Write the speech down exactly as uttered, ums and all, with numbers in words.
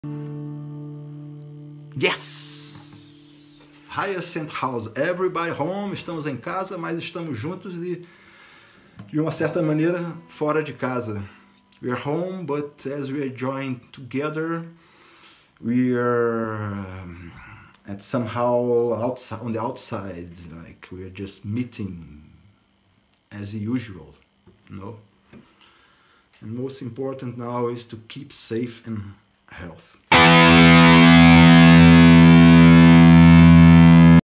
Yes! Hyacinth House, everybody home, estamos em casa, mas estamos juntos e de uma certa maneira fora de casa. We are home, but as we are joined together, we are um, at somehow outside, on the outside, like we are just meeting as usual, you know? And most important now is to keep safe and health.